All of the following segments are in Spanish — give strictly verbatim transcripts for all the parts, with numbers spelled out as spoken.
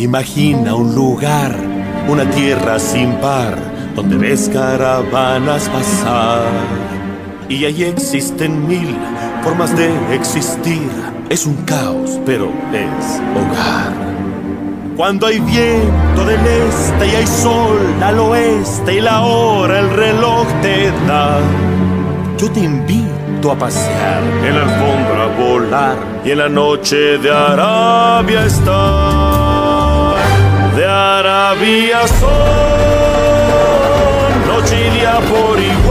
Imagina un lugar, una tierra sin par, donde ves caravanas pasar. Y ahí existen mil formas de existir. Es un caos, pero es hogar. Cuando hay viento del este y hay sol al oeste y la hora el reloj te da, yo te invito a pasear, en la alfombra a volar y en la noche de Arabia estar. De Arabia son noche y día por igual.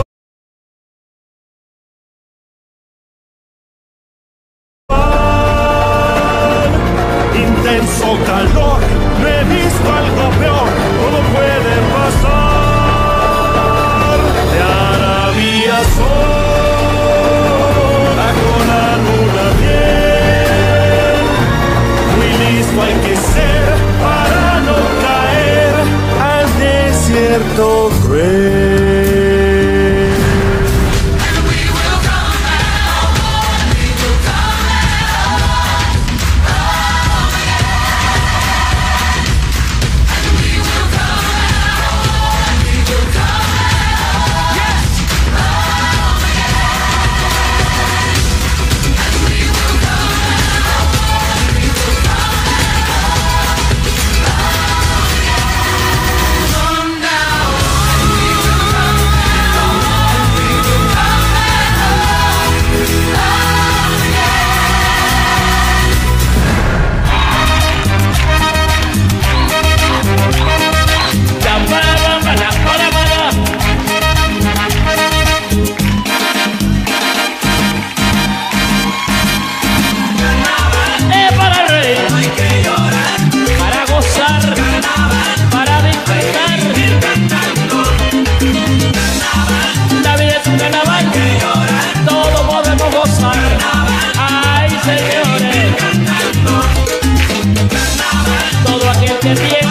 Intenso calor, no he visto algo peor, todo puede pasar. De Arabia son con la luna bien, muy listo hay que ser para no caer al desierto cruel. Ay, señores, todo aquel que tiene